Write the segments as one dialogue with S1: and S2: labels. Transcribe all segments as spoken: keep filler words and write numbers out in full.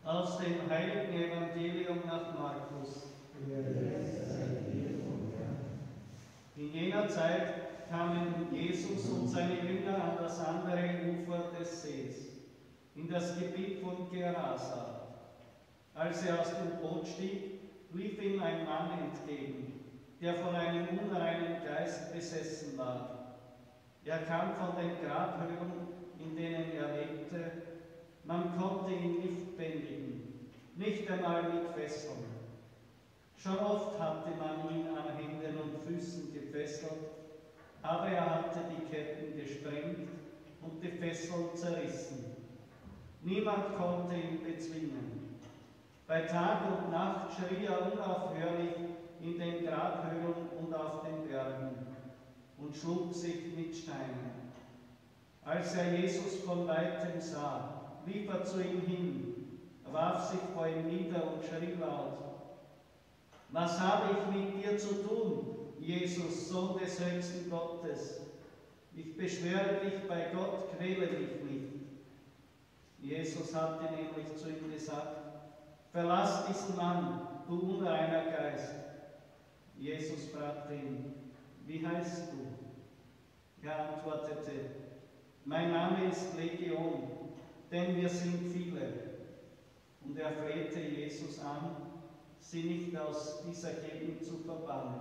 S1: Aus dem heiligen Evangelium nach Markus. In jener Zeit kamen Jesus und seine Jünger an das andere Ufer des Sees, in das Gebiet von Gerasa. Als er aus dem Boot stieg, lief ihm ein Mann entgegen, der von einem unreinen Geist besessen war. Er kam von den Grabhöhlen, in denen er lebte. Man konnte ihn nicht bändigen, nicht einmal mit Fesseln. Schon oft hatte man ihn an Händen und Füßen gefesselt, aber er hatte die Ketten gesprengt und die Fesseln zerrissen. Niemand konnte ihn bezwingen. Bei Tag und Nacht schrie er unaufhörlich in den Grabhöhlen und auf den Bergen und schlug sich mit Steinen. Als er Jesus von weitem sah, lief er zu ihm hin, warf sich vor ihm nieder und schrie laut: Was habe ich mit dir zu tun, Jesus, Sohn des höchsten Gottes? Ich beschwöre dich bei Gott, quäle dich nicht. Jesus hatte nämlich zu ihm gesagt: Verlass diesen Mann, du unreiner Geist. Jesus fragte ihn: Wie heißt du? Er antwortete: Mein Name ist Legion, denn wir sind viele. Und er flehte Jesus an, sie nicht aus dieser Gegend zu verbannen.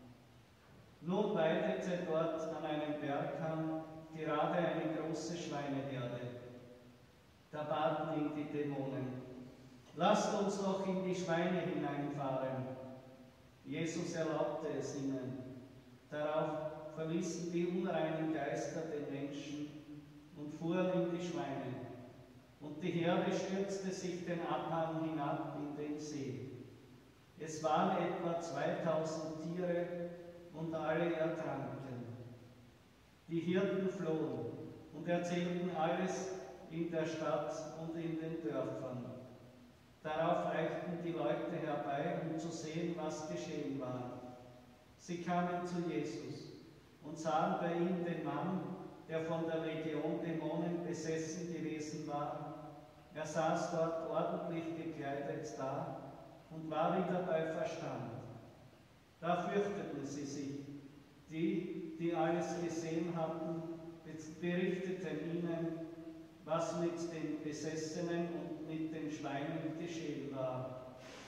S1: Nun weidete dort an einem Berghang gerade eine große Schweineherde. Da baten ihn die Dämonen: Lasst uns doch in die Schweine hineinfahren. Jesus erlaubte es ihnen. Darauf verließen die unreinen Geister den Menschen und fuhren in die Schweine. Und die Herde stürzte sich den Abhang hinab in den See. Es waren etwa zweitausend Tiere und alle ertranken. Die Hirten flohen und erzählten alles in der Stadt und in den Dörfern. Darauf eichten die Leute herbei, um zu sehen, was geschehen war. Sie kamen zu Jesus und sahen bei ihm den Mann, der von der Legion Dämonen besessen gewesen war. Er saß dort ordentlich gekleidet da und war wieder bei Verstand. Da fürchteten sie sich. Die, die alles gesehen hatten, berichteten ihnen, was mit den Besessenen und mit den Schweinen geschehen war.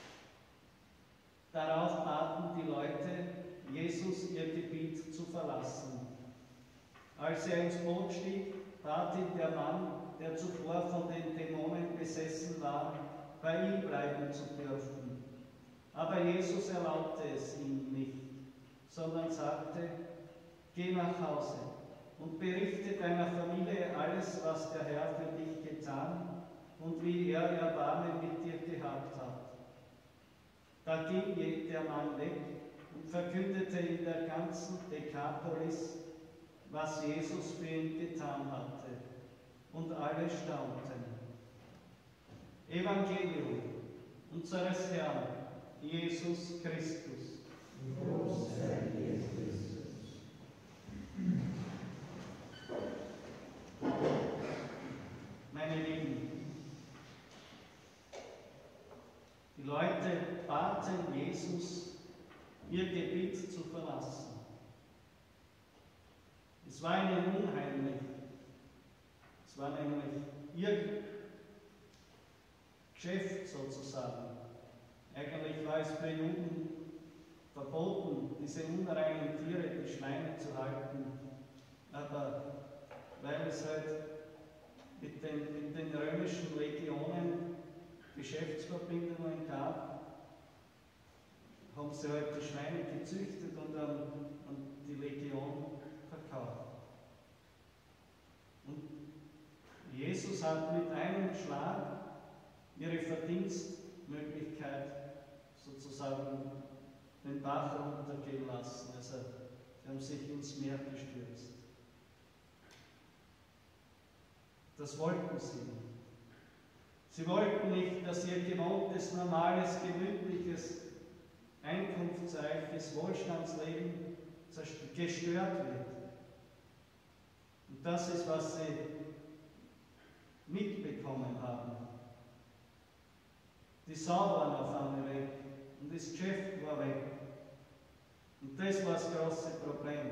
S1: Darauf baten die Leute, Jesus ihr Gebiet zu verlassen. Als er ins Boot stieg, bat ihn der Mann, der zuvor von den Dämonen besessen war, bei ihm bleiben zu dürfen. Aber Jesus erlaubte es ihm nicht, sondern sagte: Geh nach Hause und berichte deiner Familie alles, was der Herr für dich getan und wie er Erbarmen mit dir gehabt hat. Da ging der Mann weg und verkündete in der ganzen Dekapolis, was Jesus für ihn getan hatte. Und alle staunten. Evangelium unseres Herrn Jesus Christus.
S2: Groß sei Jesus Christus.
S1: Meine Lieben, die Leute baten Jesus, ihr Gebiet zu verlassen. Es war ihnen unheimlich. Es war nämlich ihr Geschäft sozusagen. Eigentlich war es für Juden verboten, diese unreinen Tiere, die Schweine, zu halten. Aber weil es halt mit den, mit den römischen Legionen Geschäftsverbindungen gab, haben sie halt die Schweine gezüchtet und an, an die Legion verkauft. Und Jesus hat mit einem Schlag ihre Verdienstmöglichkeit sozusagen den Bach runtergehen lassen. Also sie haben sich ins Meer gestürzt. Das wollten sie nicht. Sie wollten nicht, dass ihr gewohntes, normales, gemütliches, einkunftsreiches Wohlstandsleben gestört wird. Und das ist, was sie mitbekommen haben. Die Sau war auf einmal weg und das Geschäft war weg. Und das war das große Problem.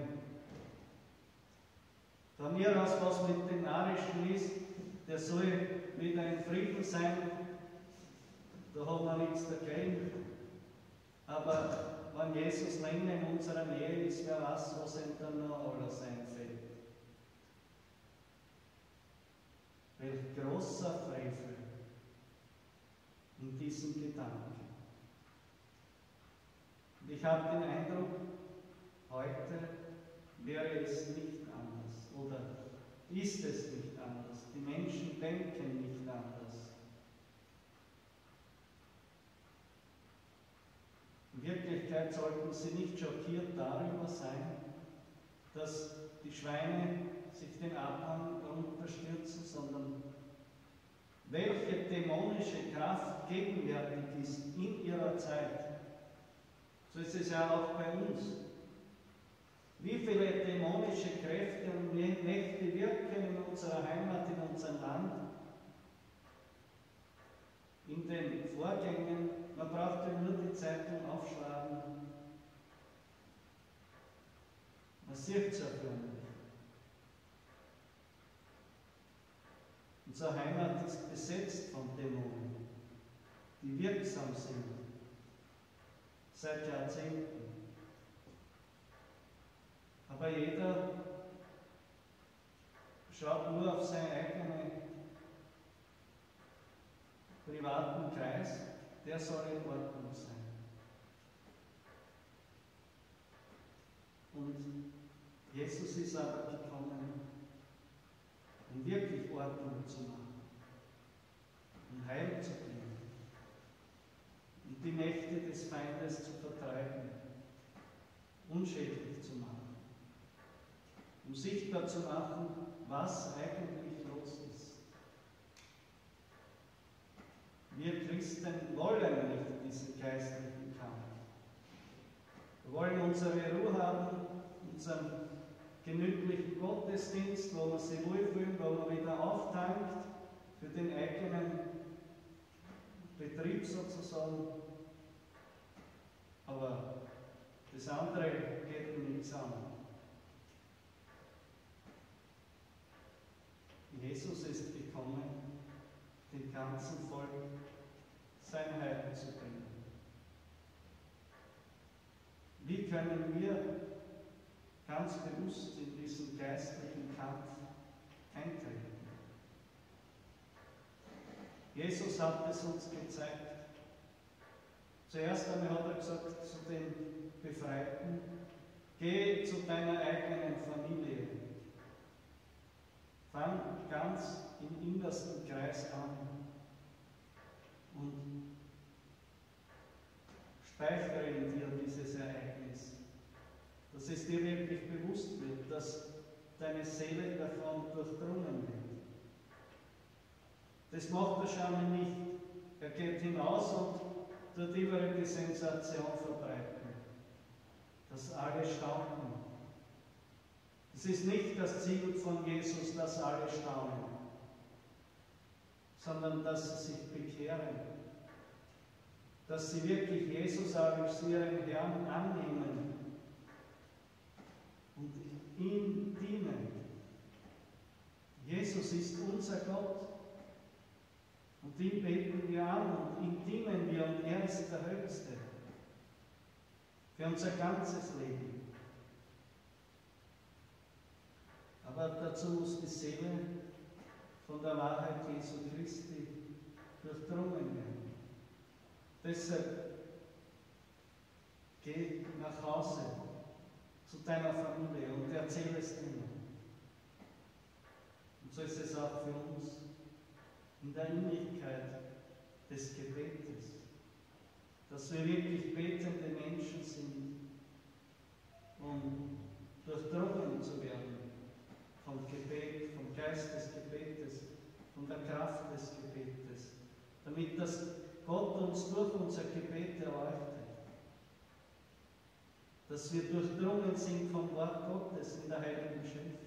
S1: Von mir aus, was mit dem Narischen ist, der soll wieder in Frieden sein, da haben wir nichts dagegen. Aber wenn Jesus länger in unserer Nähe ist, wer weiß, was ihm dann noch alles einfällt. Welch großer Frevel in diesen Gedanken. Und ich habe den Eindruck, heute wäre es nicht anders oder ist es nicht anders. Die Menschen denken nicht anders. In Wirklichkeit sollten sie nicht schockiert darüber sein, dass die Schweine sich den Abhang runterstürzen, sondern welche dämonische Kraft gegenwärtig ist in ihrer Zeit. So ist es ja auch bei uns. Wie viele dämonische Kräfte und Mächte wirken in unserer Heimat, in unserem Land, in den Vorgängen. Man braucht ja nur die Zeitung aufschlagen. Man sieht es ja förmlich. Unsere Heimat ist besetzt von Dämonen, die wirksam sind, seit Jahrzehnten. Aber jeder schaut nur auf seinen eigenen privaten Kreis, der soll in Ordnung sein. Und Jesus ist aber gekommen, um wirklich Ordnung zu machen, um Heil zu bringen, um die Mächte des Feindes zu vertreiben, unschädlich zu machen, um sichtbar zu machen, was eigentlich los ist. Wir Christen wollen nicht diesen geistlichen Kampf. Wir wollen unsere Ruhe haben, unseren gemütlichen Gottesdienst, wo wir sich wohlfühlen, wo man wieder auftankt für den eigenen Betrieb sozusagen. Aber das andere geht mir nichts an. Jesus ist gekommen, dem ganzen Volk sein Heil zu bringen. Wie können wir ganz bewusst in diesen geistlichen Kampf eintreten? Jesus hat es uns gezeigt. Zuerst einmal hat er gesagt zu den Befreiten, geh zu deiner eigenen Familie. Fang ganz im innersten Kreis an und speichere in dir dieses Ereignis, dass es dir wirklich bewusst wird, dass deine Seele davon durchdrungen wird. Das macht er scheinbar nicht. Er geht hinaus und tut überall die Sensation verbreiten, dass alle staunen. Es ist nicht das Ziel von Jesus, dass alle staunen, sondern dass sie sich bekehren, dass sie wirklich Jesus als ihren Herrn annehmen und ihm dienen. Jesus ist unser Gott und ihn beten wir an und ihm dienen wir und er ist der Höchste für unser ganzes Leben. Aber dazu muss die Seele von der Wahrheit Jesu Christi durchdrungen werden. Deshalb geh nach Hause zu deiner Familie und erzähle es ihnen. Und so ist es auch für uns in der Innigkeit des Gebetes, dass wir wirklich betende Menschen sind, um durchdrungen zu werden vom Gebet, vom Geist des Gebetes, von der Kraft des Gebetes, damit das Gott uns durch unser Gebet erleuchtet, dass wir durchdrungen sind vom Wort Gottes in der Heiligen Schrift,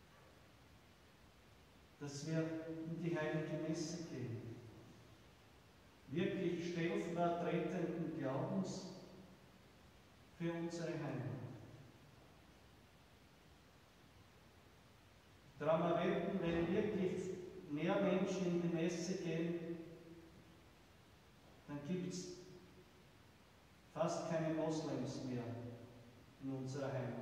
S1: dass wir in die Heilige Messe gehen, wirklich stellvertretenden Glaubens für unsere Heimat. Darum wetten, wenn wirklich mehr Menschen in die Messe gehen, dann gibt es fast keine Moslems mehr in unserer Heimat.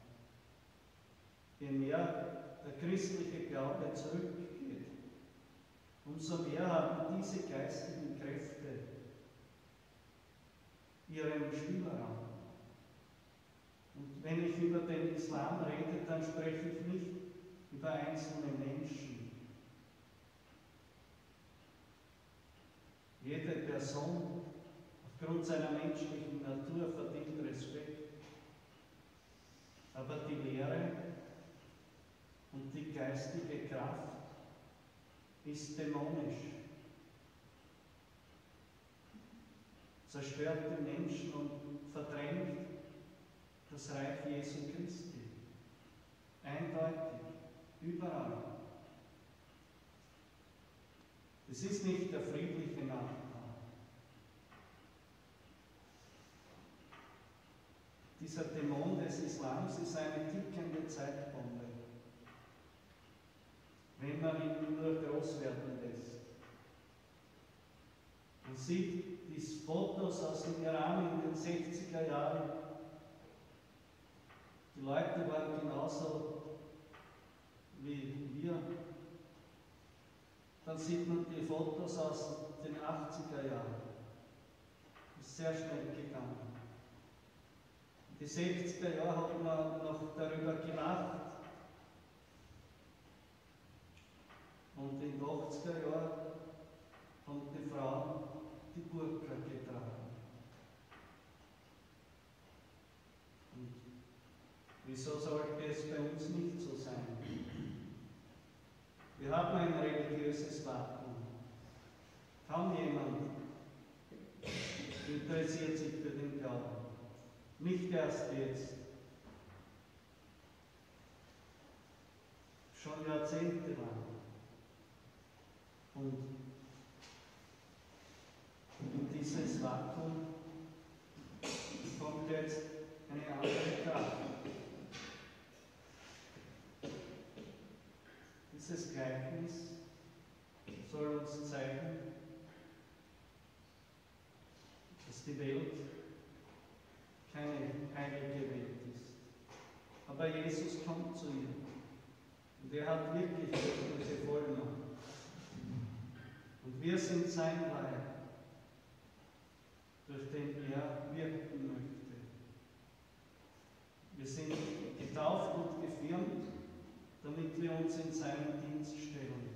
S1: Je mehr der christliche Glaube zurückgeht, umso mehr haben diese geistigen Kräfte ihren Spielraum. Und wenn ich über den Islam rede, dann spreche ich nicht über einzelne Menschen. Jede Person aufgrund seiner menschlichen Natur verdient Respekt. Aber die Lehre und die geistige Kraft ist dämonisch. Zerstört den Menschen und verdrängt das Reich Jesu Christi. Eindeutig, überall. Es ist nicht der friedliche Nachbar. Dieser Dämon des Islams ist eine tickende Zeitbombe, wenn man ihn nur groß werden lässt. Man sieht die Fotos aus dem Iran in den sechziger Jahren. Die Leute waren genauso wie wir. Dann sieht man die Fotos aus den achtziger Jahren. Das ist sehr schnell gegangen. In die sechziger Jahre hat man noch darüber gelacht. Und in den achtziger Jahren haben die Frauen die Burka getragen. Und wieso sollte es bei uns nicht so sein? Wir haben ein religiöses Vakuum. Kaum jemand interessiert sich für den Glauben. Nicht erst jetzt. Schon jahrzehntelang. Und in dieses Vakuum kommt jetzt eine andere Kraft. Dieses Gleichnis soll uns zeigen, dass die Welt keine heilige Welt ist. Aber Jesus kommt zu ihr. Und er hat wirklich diese Vollmacht. Und wir sind sein Leib, durch den er wirken möchte. Wir sind getauft und gefirmt, damit wir uns in seinen Dienst stellen.